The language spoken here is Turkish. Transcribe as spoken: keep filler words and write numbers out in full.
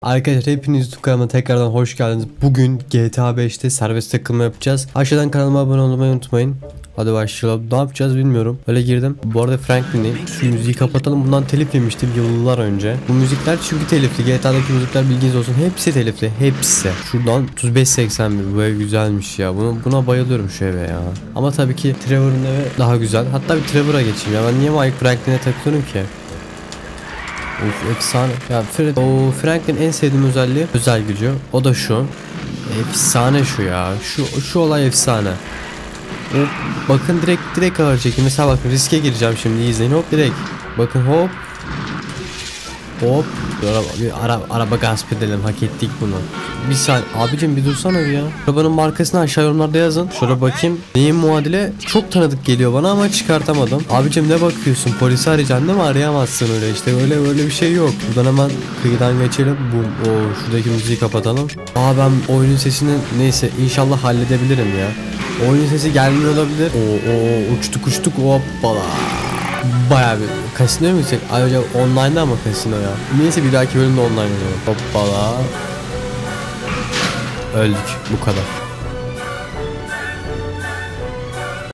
Arkadaşlar hepiniz YouTube kanalıma tekrardan hoş geldiniz. Bugün G T A beşte serbest takılma yapacağız. Aşağıdan kanalıma abone olmayı unutmayın. Hadi başlayalım. Ne yapacağız bilmiyorum. Öyle girdim. Bu arada Franklin'deyim. Şu müziği kapatalım. Bundan telif yemiştim yıllar önce. Bu müzikler çünkü telifli. G T A'daki müzikler bilginiz olsun. Hepsi telifli. Hepsi. Şuradan otuz beş seksen bir. Bu ev güzelmiş ya. Bunu, buna bayılıyorum şu eve ya. Ama tabii ki Trevor'ın evi daha güzel. Hatta bir Trevor'a geçeyim ya. Ben niye Mike Franklin'e takıyorum ki? Of efsane. Ya Fred, o Franklin'in en sevdiğim özelliği özel gücü. O da şu. Efsane şu ya. Şu şu olay efsane. O, bakın direkt direkt ağır çekim. Mesela bakın riske gireceğim şimdi, izleyin. Hop direkt. Bakın hop. Hop. Bir, bir ara, araba gasp edelim. Hak ettik bunu. Bir saniye. Abicim bir dursana bir ya. Arabanın markasını aşağı yorumlarda yazın. Şöyle bakayım. Neyin muadile? Çok tanıdık geliyor bana ama çıkartamadım. Abicim ne bakıyorsun? Polisi arayacaksın değil mi? Arayamazsın öyle işte. Öyle öyle bir şey yok. Buradan hemen kıyıdan geçelim. Bu o şuradaki müziği kapatalım. Aa ben oyunun sesini neyse inşallah halledebilirim ya. Oyunun sesi gelmiyor olabilir. Oo, oo uçtuk uçtuk hoppala. Bayağı bir kasinoya mı gidecek? Ayrıca online'da ama kasino ya. Neyse bir dahaki bölümde online oynayalım. Hoppala. Öldük bu kadar.